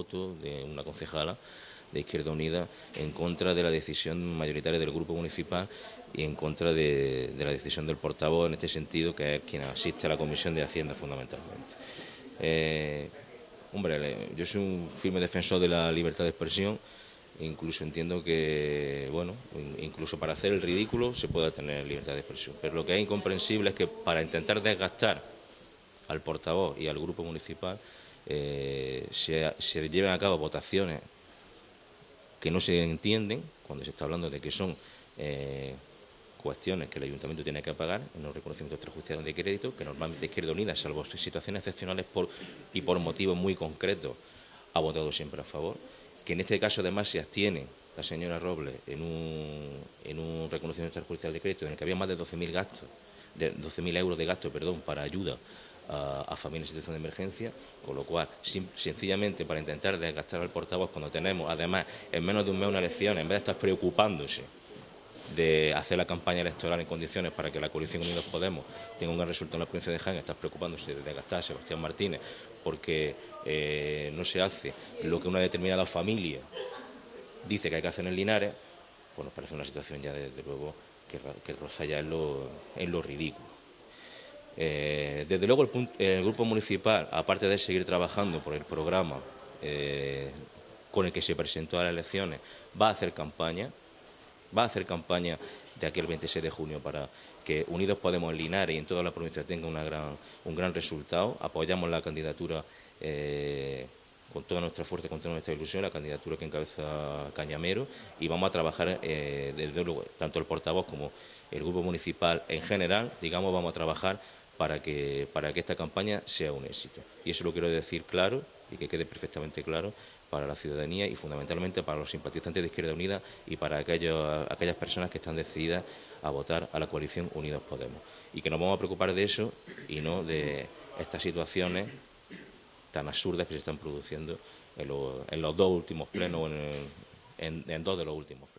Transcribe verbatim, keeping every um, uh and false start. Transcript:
voto de una concejala de Izquierda Unida en contra de la decisión mayoritaria del Grupo Municipal y en contra de, de la decisión del portavoz en este sentido, que es quien asiste a la Comisión de Hacienda fundamentalmente. Eh, hombre, yo soy un firme defensor de la libertad de expresión. Incluso entiendo que, bueno, incluso para hacer el ridículo se puede tener libertad de expresión. Pero lo que es incomprensible es que para intentar desgastar al portavoz y al grupo municipal eh, se, se lleven a cabo votaciones que no se entienden, cuando se está hablando de que son eh, cuestiones que el ayuntamiento tiene que pagar en los reconocimientos extrajudiciales de crédito, que normalmente Izquierda Unida, salvo situaciones excepcionales por, y por motivos muy concretos, ha votado siempre a favor. Que en este caso además se abstiene la señora Robles en un, en un reconocimiento extrajudicial de crédito en el que había más de doce mil gastos, de doce mil euros de gasto, perdón, para ayuda a, a familias en situación de emergencia, con lo cual, sim, sencillamente para intentar desgastar al portavoz cuando tenemos, además, en menos de un mes una elección, en vez de estar preocupándose de hacer la campaña electoral en condiciones para que la coalición Unidos Podemos tenga un gran resultado en la provincia de Jaén, está preocupándose de desgastar a Sebastián Martínez porque eh, no se hace lo que una determinada familia dice que hay que hacer en Linares, pues nos parece una situación ya desde luego que, que roza ya en lo, en lo ridículo. Eh, desde luego el, punto, el grupo municipal, aparte de seguir trabajando por el programa eh, con el que se presentó a las elecciones, va a hacer campaña, va a hacer campaña de aquí al veintiséis de junio para que Unidos Podemos en Linares y en toda la provincia tenga una gran, un gran resultado. Apoyamos la candidatura eh, con toda nuestra fuerza, con toda nuestra ilusión, la candidatura que encabeza Cañamero, y vamos a trabajar, eh, desde luego, tanto el portavoz como el grupo municipal en general, digamos, vamos a trabajar para que, para que esta campaña sea un éxito. Y eso lo quiero decir claro y que quede perfectamente claro para la ciudadanía y fundamentalmente para los simpatizantes de Izquierda Unida y para aquellos, aquellas personas que están decididas a votar a la coalición Unidos Podemos. Y que nos vamos a preocupar de eso y no de estas situaciones tan absurdas que se están produciendo en, lo, en los dos últimos plenos, en, en, en dos de los últimos plenos.